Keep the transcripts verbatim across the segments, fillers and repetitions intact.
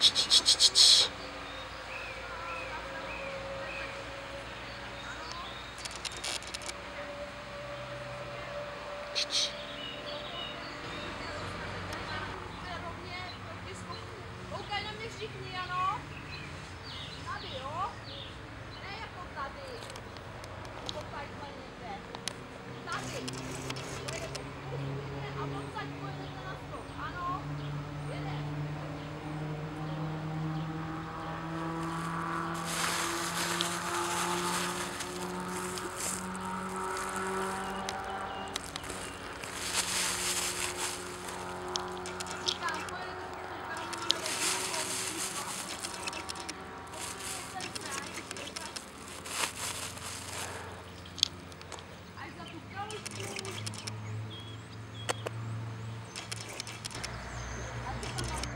Koukaj na mě všichni, ano? Tady, jo? Ne jako tady. Jako takhle někde. Tady. Pojedete postupně a odsaď pojedete na stop. Ano? Jede. Říkám, pojedete až za tu kalušku. A ty tam máš.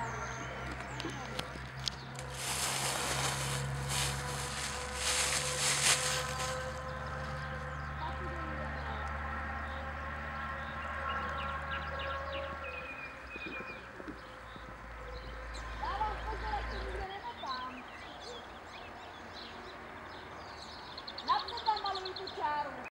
Dávám pozor, ať to nikde nemotám. Napřed tam maluju tu čáru.